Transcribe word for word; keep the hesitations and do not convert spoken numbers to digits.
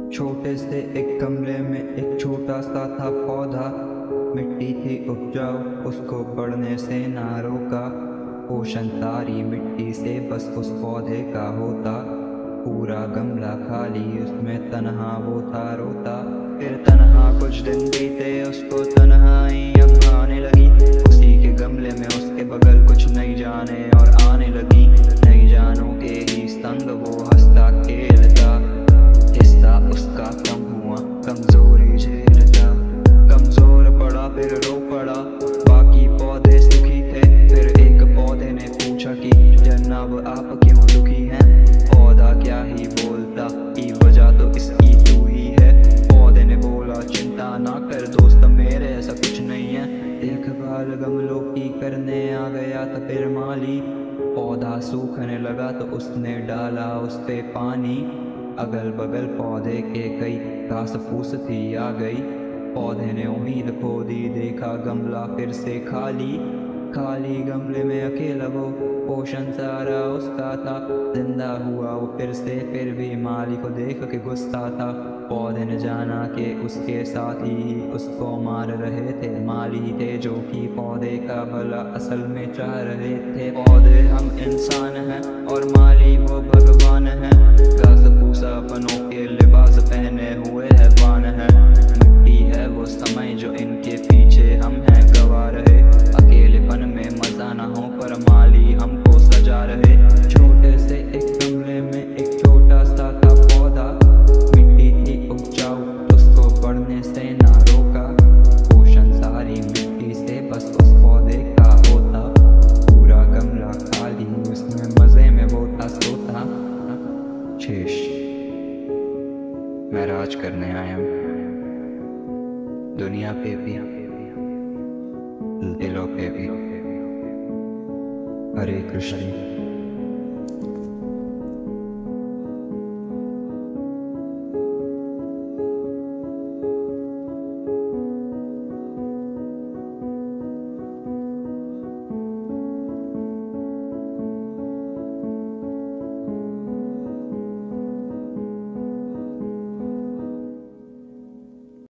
छोटे से एक गमले में एक छोटा सा था पौधा। मिट्टी थी उपजाऊ, उसको बढ़ने से ना रोका। पोषण सारी मिट्टी से बस उस पौधे का होता। पूरा गमला खाली, उसमें तन्हा वो था रोता। फिर तन्हा कुछ दिन बीते, उसको तन्हाई अब आने लगी। उसी के गमले में उसके बगल कुछ नई जाने और आने लगी। नई जानों के ही संग वो हंसता खेलता। हिस्सा उसका कम हुआ, कमजोरी झेलता। कमजोर पड़ा फिर रो पड़ा, बाकी पौधे सुखी थे। फिर एक पौधे ने पूछा कि जनाब आप क्यों दुखी हैं। पौधा क्या ही बोलता, की वजह तो इसकी तू ही है। पौधे ने बोला चिंता ना कर दोस्त मेरे, ऐसा कुछ नहीं है। देखभाल गमलों की करने आ गया था फिर माली। पौधा सूखने लगा तो उसने डाला उस पे पानी। अगल बगल पौधे के कई घास फूस थी आ गई। पौधे ने उम्मीद खो दी, देखा गमला फिर से खाली। खाली गमले में अकेला वो, पोषण सारा उसका था। जिंदा हुआ वो फिर से, फिर भी माली को देख के गुस्सा था। पौधे ने जाना कि उसके साथी ही उसको मार रहे थे। माली थे जो कि पौधे का भला असल में चाह रहे थे। पौधे हम इंसान हैं और माली वो भगवान है। घास फूसा पनों के लिबास पहने हुए हैवान है। मिट्टी है वो समय जो इनके पीछे हम हैं गवा रहे। अकेलेपन में मजा ना हो पर माली हमको सजा रहे। छोटे से एक गमले में एक छोटा सा था पौधा। मिट्टी थी उपजाऊ, उसको बढ़ने से ना रोका। पोषण सारी मिट्टी से बस उस पौधे का होता। पूरा गमला खाली, उसमें मजे में वो था सोता। शेष मैं राज करने आया हूँ दुनिया पे भी दिलों पे भी। हरे कृष्ण।